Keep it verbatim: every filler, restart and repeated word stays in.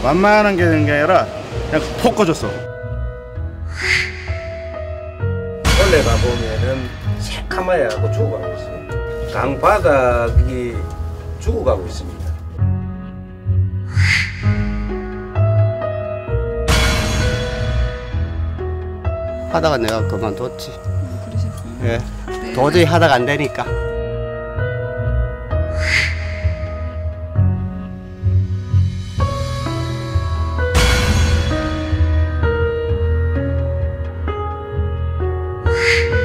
만만한 게 되는 게 아니라 그냥 폭 꺼졌어. 원래 가보면은 새카마야 하고 죽어가고 있습니다. 강바닥이 죽어가고 있습니다. 하다가 내가 그만뒀지. 아, 그러셨어요? 예. 네. 도저히 하다가 안 되니까. 아,